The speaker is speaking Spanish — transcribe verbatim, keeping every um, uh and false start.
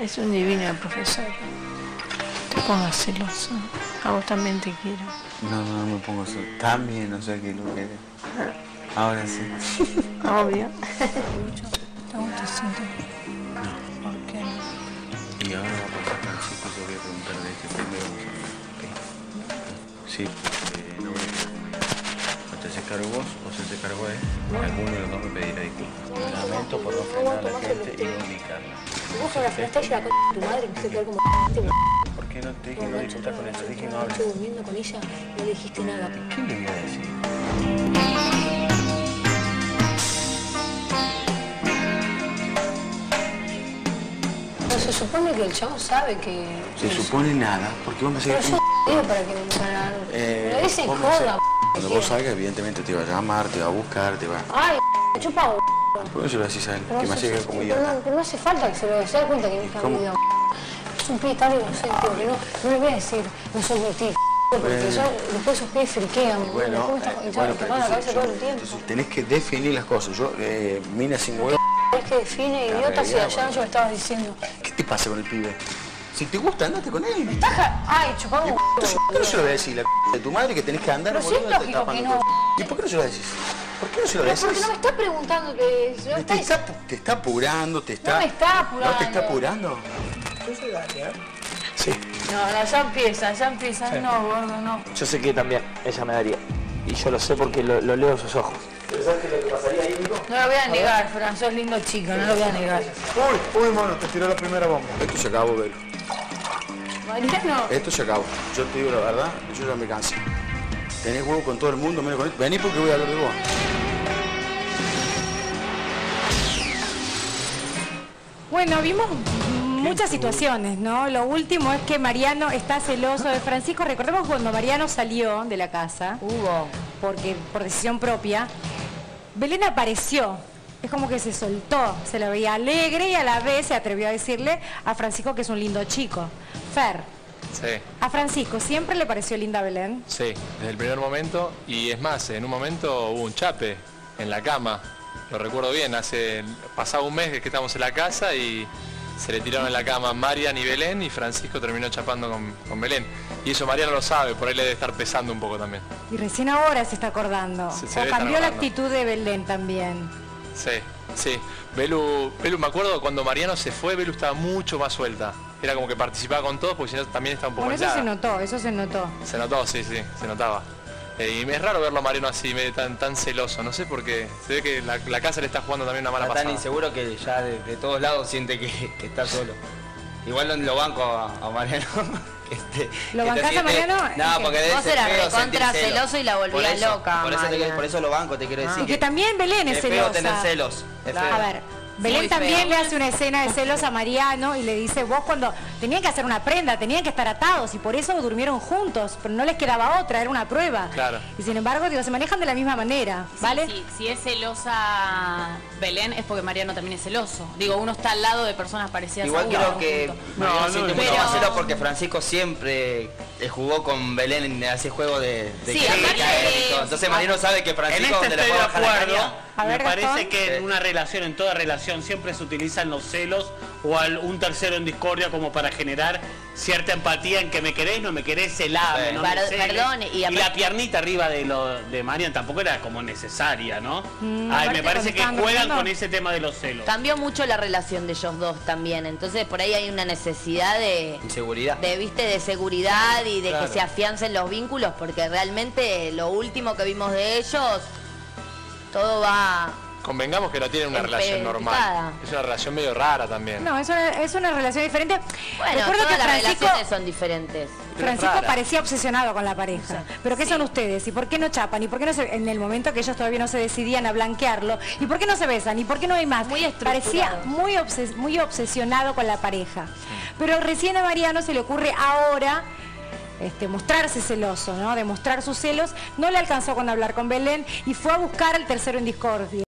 Es un divino el profesor. Te pongas celoso. A vos también te quiero. No, no me pongo celoso. También, no sé qué lo que eres. Ahora sí. Obvio. ¿Cómo te sientes? No. ¿Por qué no? Y ahora va a pasar Francisco, yo voy a preguntar de este tema y vamos a ver. Sí, eh, no voy a quedar como yo. O te haces cargo vos o se hace cargo él. Alguno de los dos me pedirá disculpas. Lamento por no frenar a la gente y no ubicarla. Vos con la frenaste la c*** de tu madre, que se quedó como ¿Por qué no te dije no discutar con ella? Te dije no hables. Estuve durmiendo con ella, no le dijiste nada. ¿Qué le voy a decir? Pero se supone que el chavo sabe que... Se supone nada, porque vos me Pero seguís... yo digo para que me para... Eh, Me lo dicen vos me joda, seguís- p***. Cuando vos salgas, evidentemente te va a llamar, te va a buscar, te va... Ay, me chupa b***. ¿Por qué se lo decís a él? Pero Que me no hace se- que como pero idiota. no, pero no hace falta que se lo se da cuenta que mi ¿Cómo? familia es un pibe tan inocente que no, no le voy a decir, no soy mi tío, porque Bueno. yo, después esos pibes friquean, Bueno, después me está eh, echando bueno, el pero tapón en la cabeza entonces, todo yo- el tiempo. entonces tenés que definir las cosas. Yo, eh, mina sin huevo... Es que define La idiota si realidad, allá bueno. yo me estabas diciendo. ¿Qué te pasa con el pibe? Si te gusta, andate con él. Taja, ay, chupamos un Entonces, ¿por qué no se lo voy a decir la c de tu madre que tenés que andar? Pero sí es boludo, lógico tapando que no. todo? ¿Y por qué no se lo decís? ¿Por qué no se lo Pero decís? porque no me está preguntando que... yo Te está- está, te está apurando, te está... No me está apurando. ¿No te está apurando? Sí, No, no, ya empieza, ya empieza. No, gordo, no. yo sé que también ella me daría. Y yo lo sé porque lo, lo leo en sus ojos. ¿Pero sabes qué es lo que pasaría ahí, Nico? No lo voy a negar, Fran, sos lindo chico, no lo voy a negar. Uy, uy, mano, te tiró la primera bomba. Esto se acabó, Belu. Mariano. Esto se acabó. Yo te digo la verdad, yo ya me cansé. Tenés huevo con todo el mundo, menos con esto. Vení porque voy a hablar de vos. Bueno, vimos muchas situaciones, ¿no? Lo último es que Mariano está celoso de Francisco. Recordemos cuando Mariano salió de la casa, Hugo. porque por decisión propia, Belén apareció. Es como que se soltó, se la veía alegre y a la vez se atrevió a decirle a Francisco que es un lindo chico. Fer, Sí, ¿a Francisco siempre le pareció linda Belén? sí, desde el primer momento. Y es más, en un momento hubo un chape en la cama. Lo recuerdo bien, hace pasado un mes que estábamos en la casa y se le tiraron en la cama Marian y Belén y Francisco terminó chapando con, con Belén. Y eso Mariano lo sabe, por ahí le debe estar pesando un poco también. Y recién ahora se está acordando. Se- se o debe estar cambió la acordando. actitud de Belén también. Sí, sí. Belu, Belu, me acuerdo cuando Mariano se fue, Belu estaba mucho más suelta. Era como que participaba con todos porque si no también estaba un poco Bueno, eso se aislada. notó, eso se notó. Se notó, sí, sí, se notaba. Eh, y me es raro verlo a Mariano así, medio tan, tan celoso. No sé por qué. Se ve que la, la casa le está jugando también una mala Está tan pasada. inseguro que ya de, de todos lados siente que, que está solo. Igual no lo banco a, a Mariano. que este- ¿Lo que te bancás a siente- Mariano? No, ¿En porque qué? debe Vos ser eras feo recontra sentir celos. celoso y la volvías Por eso, loca, Por eso, te, Mariano. por eso lo banco, te quiero decir. Y que también Belén es es feo celosa. tener celos. Es feo. A ver, Belén Muy también feo. le hace una escena de celos a Mariano y le dice, vos cuando tenían que hacer una prenda, tenían que estar atados y por eso durmieron juntos, pero no les quedaba otra, era una prueba. Claro. Y sin embargo, digo, se manejan de la misma manera, ¿vale? Sí, sí, si es celosa Belén es porque Mariano también es celoso. Digo, uno está al lado de personas parecidas Igual a uno. creo que juntos. Mariano No, no, siente no. mucho Pero- más celos porque Francisco siempre eh, jugó con Belén en ese juego de, de Sí, que aparte caer y de- todo. Entonces Mariano sabe que En Francisco este donde le estoy puede de bajar la acuerdo. caña. A ver, Me parece Gastón. que en una relación, en toda relación, siempre se utilizan los celos o al- un tercero en discordia como para generar cierta empatía en que me querés, no me querés, celame, Sí. no me Perd- celes. perdón, y y, aparte- la piernita arriba de lo de Marian tampoco era como necesaria, ¿no? Mm, Ay, aparte me parece cuando que estaban juegan durmiendo- con ese tema de los celos. Cambió mucho la relación de ellos dos también. Entonces por ahí hay una necesidad de, Inseguridad. de viste, de seguridad y de Claro. que se afiancen los vínculos, porque realmente lo último que vimos de ellos, todo va... Convengamos que no tienen una relación Empedrada. normal. Es una relación medio rara también. No, es una, es una relación diferente. Bueno, Recuerdo todas que las Francisco, relaciones son diferentes. Francisco rara. parecía obsesionado con la pareja. ¿Pero qué son ustedes? ¿Y por qué no chapan? ¿Y por qué no se, en el momento que ellos todavía no se decidían a blanquearlo? ¿Y por qué no se besan? ¿Y por qué no hay más? Muy Parecía estructurado. muy, obses- muy obsesionado con la pareja. Pero recién a Mariano se le ocurre ahora este, mostrarse celoso, ¿no? Demostrar sus celos. No le alcanzó con hablar con Belén y fue a buscar al tercero en discordia.